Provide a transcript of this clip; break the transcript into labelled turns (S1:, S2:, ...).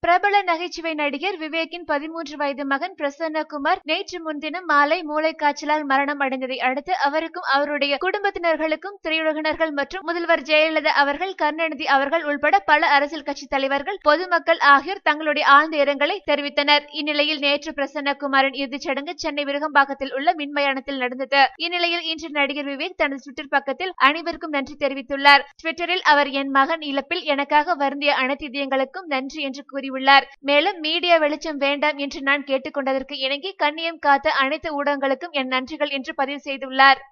S1: பிரபல நகைச்சுவை நடிகர் விவேக்கின் 13 வயது மகன் பிரசன்னகுமார் நேற்று முன்தினம் மாலை மூளைக்காய்ச்சலால் மரணம் அடைந்ததை அடுத்து அவருக்கும் அவருடைய குடும்பத்தினர்களுக்கும் திரையுலகினர்கள் மற்றும் முதல்வர் ஜெயலலிதா அவர்கள், கருணாநிதி அவர்கள் உள்பட பல அரசியல் கட்சி தலைவர்கள், பொதுமக்கள் ஆகியோர் தங்களுடைய ஆழ்ந்த இரங்கலை தெரிவித்தனர். இந்நிலையில் நேற்று பிரசன்னகுமாரின் இறுதிச் சடங்கு சென்னை விருகம்பாக்கத்தில் உள்ள மின்மயானத்தில் நடந்தது. இந்நிலையில் இன்று நடிகர் விவேக் தனது ட்விட்டர் பக்கத்தில் அனைவருக்கும் நன்றி தெரிவித்துள்ளார். ட்விட்டரில் அவர் என் மகன் இழப்பில் எனக்காக வருந்திய அனைத்து இதயங்களுக்கும் நன்றி என்று கூறியுள்ளார். மேலும் மீடியா வெளிச்சம் வேண்டாம் என்று நான் கேட்டுக்கொண்டதற்கு இணங்கி கண்ணியம் காத்த அனைத்து ஊடகங்களுக்கும் என் நன்றிகள் என்று பதிவு செய்துள்ளார்.